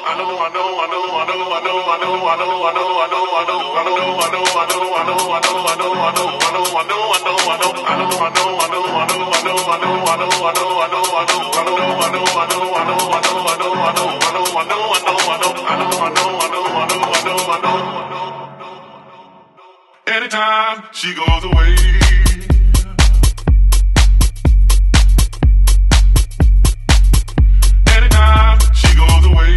Anytime she goes away, anytime she goes away,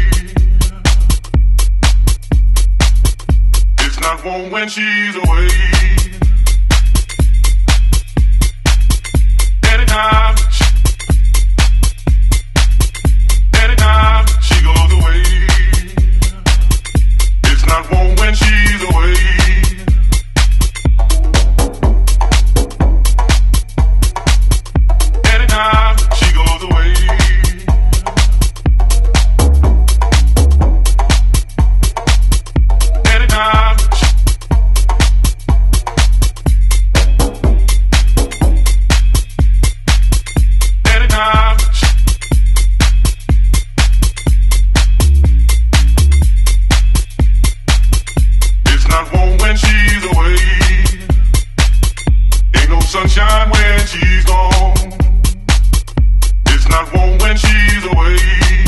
it's not warm when she's away. Anytime she goes away, it's not warm when she's away. Sunshine when she's gone. It's not warm when she's away.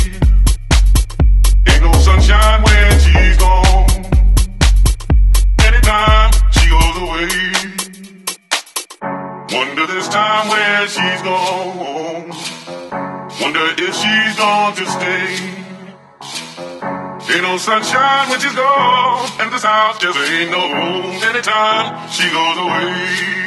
Ain't no sunshine when she's gone. Anytime she goes away. Wonder this time where she's gone. Wonder if she's gone to stay. Ain't no sunshine when she's gone, and this house just ain't no home. Anytime she goes away.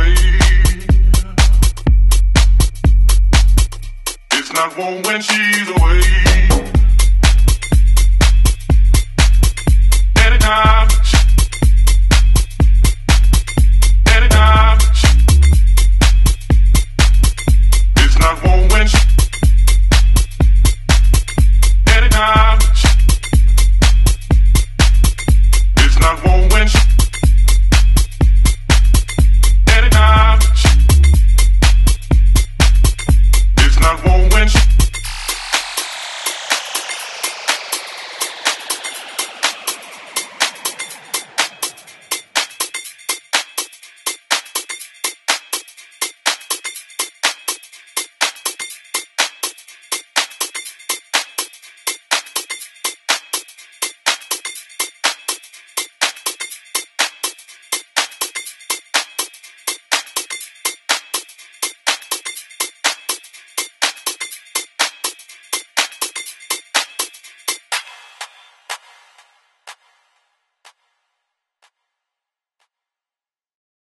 Not warm when she's